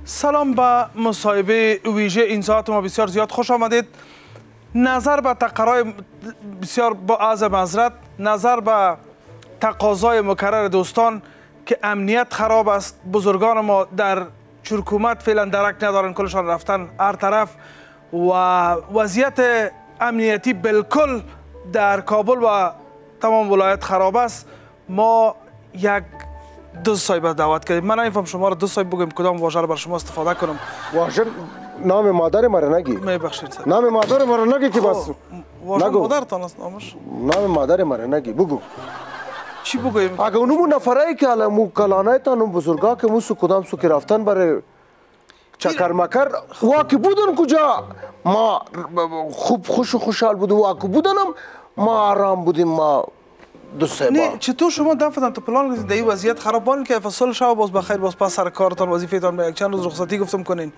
سلام به مصاحبه ویژه این ساعت ما بسیار زیاد خوش آمدید. نظر به تقاضای بسیار با عرض معذرت، نظر به تقاضای مکرر دوستان که امنیت خراب است، بزرگان ما در حکومت فعلا درک ندارن، کلشان رفتن هر طرف و وضعیت امنیتی بالکل در کابل و تمام ولایت خراب است. ما یک دو صاحب دعوت کردیم. من نمیفهم شما را دو صاحب بگیم کدام واژه را بر شما استفاده کنم. واژه نام مادر مرا نگی. میبخشید صاحب. نام مادر مرا نگی که بس. واژه مادرتان است نامش. نام مادر مرا نگی بگو. چی بگویم؟ اگه اونمو نفرایی که الان کلانه تان اون بزرگا که موسو کدام سو که رفتن برای چکر مکر واکی بودن کجا ما خوب خوش و خوشحال بودیم واکی بودنم ما آرام بودیم ما دو سه نه چطور شما دفتن تو پلان گذید این وضعیت خراب بانید که فصل شب باز بخیر باز پس سر کارتان وظیفه‌تان به یک چند روز رخصتی گفتم کنین؟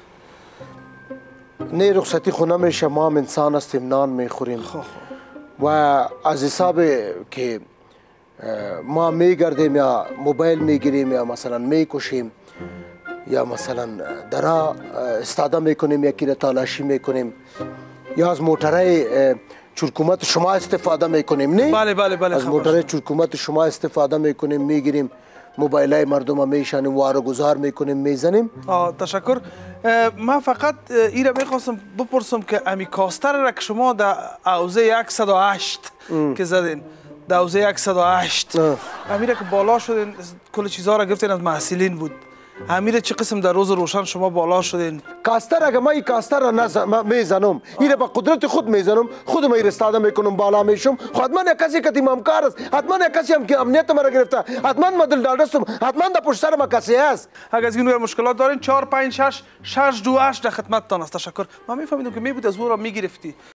نه رخصتی خو نمیشه، ما هم انسان هستیم نان میخوریم و از حساب که ما میگردیم یا موبایل میگیریم یا مثلا میکشیم یا مثلا درا استاده میکنیم یکی را تالاشی میکنیم یا از موترهای حکومت شما استفاده میکنیم نه؟ بله بله بله از موترهای حکومت شما استفاده میکنیم میگیریم موبایل های مردم ها میشنیم وارو گذار میکنیم میزنیم. تشکر. من فقط این را میخواستم بپرسم که امی کاستر را که شما در حوزه 108 که زدین در حوزه 108 امیره که بالا شدین کل چیزها را گرفتین از محصلین بود، امیره چه قسم در روز روشن شما بالا شدین؟ کاستر اگه ما این کاستر را میزنم این با قدرت خود میزنم خودم این استاده میکنم بالا میشم حتما یک کسی که تیمامکار است، حتما یک کسی هم که امنیت مرا گرفته، حتما ما دل دادستم، حتما در پشت سر ما کسی است. اگه از این مشکلات دارین 4 5 6 6 2 8 در خدمتتان است. تشکر. من میفهمیدم که میبود از او را میگرفتی